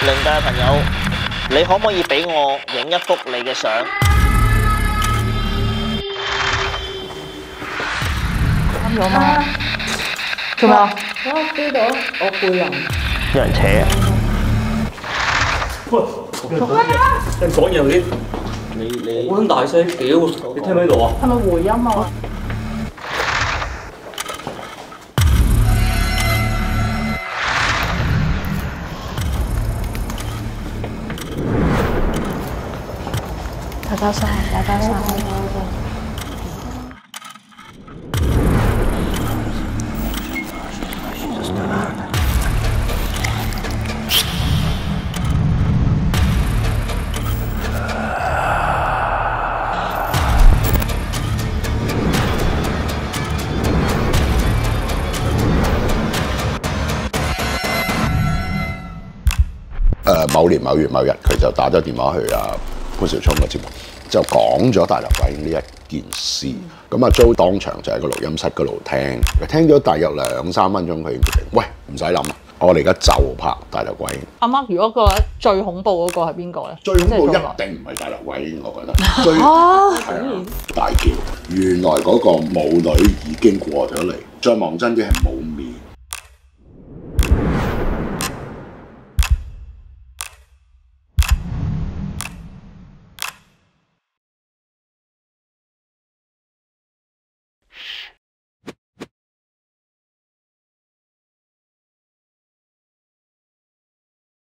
靈界朋友，你可唔可以俾我影一幅你嘅相？ 啱咗嗎？做咩啊？ 我 feel 到我背囊。 有人扯。 喂，你講嘢先。你好大聲，屌！你聽唔聽到啊？ 係咪回音啊？大家晒，大家晒。 某年某月某日，佢就打咗電話去潘紹聰嘅節目，就講咗大頭鬼影呢一件事。咁Jo當場就喺個錄音室嗰度聽咗大約2-3分鐘，佢已經決定，喂，唔使諗啦，我哋而家就拍大頭鬼影。 阿媽，如果覺得最恐怖嗰個係邊個咧？ 最恐怖一定唔係大頭鬼影，我覺得。最係大叫，原來嗰個母女已經過咗嚟，再望真啲係冇面。